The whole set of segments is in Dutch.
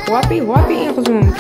Wappie, wappie ingezoomd.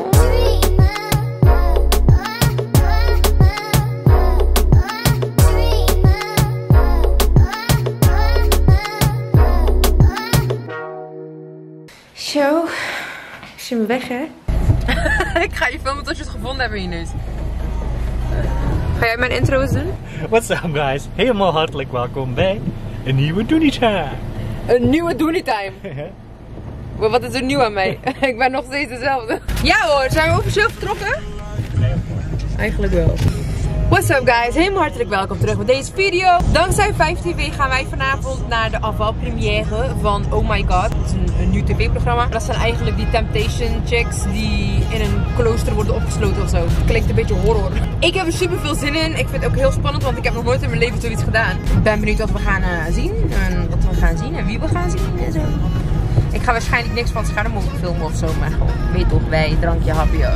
Zo, ik zie me weg, hè? Ik ga je filmen tot je het gevonden hebt in je neus. Ga jij mijn intro eens doen? What's up guys, helemaal hartelijk welkom bij een nieuwe Doenie Time. Een nieuwe Doenie Time? Maar wat is er nieuw aan mij? Ik ben nog steeds dezelfde. Ja hoor, zijn we officieel vertrokken? Eigenlijk wel. What's up guys, helemaal hartelijk welkom terug bij deze video. Dankzij 5TV gaan wij vanavond naar de afvalpremière van Oh My God. Het is een nieuw tv-programma. Dat zijn eigenlijk die Temptation chicks die in een klooster worden opgesloten of zo. Het klinkt een beetje horror. Ik heb er super veel zin in. Ik vind het ook heel spannend, want ik heb nog nooit in mijn leven zoiets gedaan. Ik ben benieuwd wat we gaan zien. En wat we gaan zien en wie we gaan zien en zo. Ik ga waarschijnlijk niks van het scherm mogen filmen of zo, maar gewoon, weet toch, bij drankje, hapje.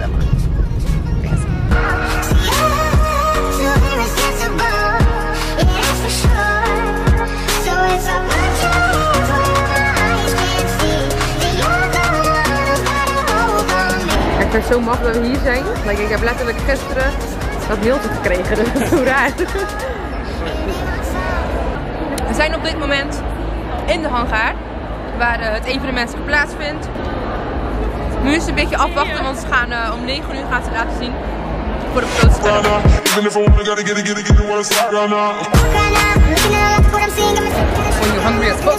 Ik vind het zo maf dat we hier zijn. Like, ik heb letterlijk gisteren dat mailtje gekregen, dat is zo raar. We zijn op dit moment in de hangar, waar het evenement zich plaatsvindt. Nu is het een beetje afwachten, want ze gaan om 9 uur gaan ze laten zien voor de grootste scherm. When you're hungry as fuck.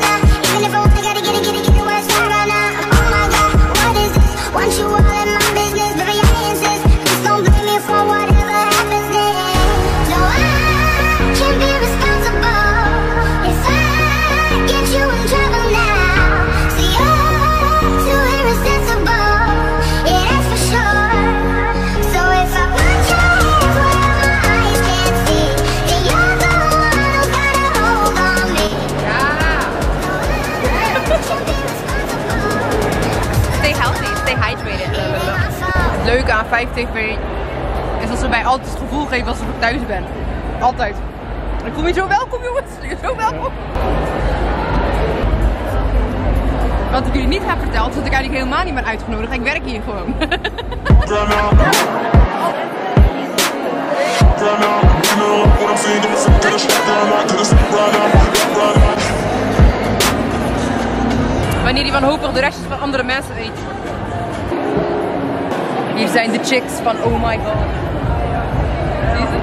Het leuke aan 5TV is dat ze mij altijd het gevoel geven alsof ik thuis ben. Altijd. Ik voel me zo welkom, jongens. Ik ben zo welkom. Wat ik jullie niet heb verteld, is dat ik eigenlijk helemaal niet ben uitgenodigd. Ik werk hier gewoon. Wanneer die wanhopig de restjes van andere mensen eet. Hier zijn de chicks van Oh My God. Zie je ze?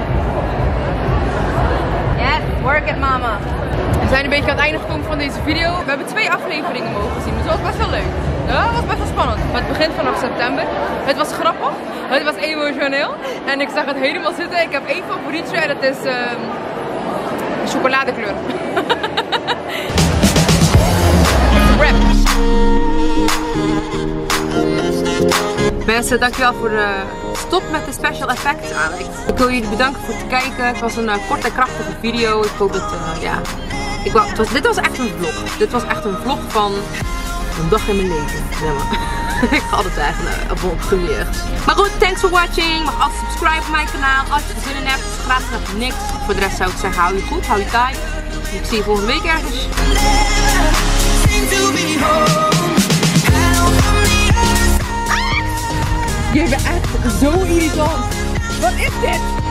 Yes, work it mama. We zijn een beetje aan het einde gekomen van deze video. We hebben 2 afleveringen mogen zien, dus dat was best wel leuk. Ja, dat was best wel spannend. Maar het begint vanaf september. Het was grappig, het was emotioneel. En ik zag het helemaal zitten. Ik heb 1 favorietje en dat is chocoladekleur. Rap. Mensen, dankjewel voor de stop met de special effects, Alex. Ik wil jullie bedanken voor het kijken. Het was een korte en krachtige video. Ik hoop dat, dit was echt een vlog. Dit was echt een vlog van een dag in mijn leven. Ja, maar. Ik ga altijd zeggen op premières. Maar goed, thanks for watching. Mag altijd subscriben op mijn kanaal. Als je er zin in hebt, het is gratis nog niks. Voor de rest zou ik zeggen, hou je goed, hou je taai. Ik zie je volgende week ergens. Je bent echt zo irritant. Wat is dit?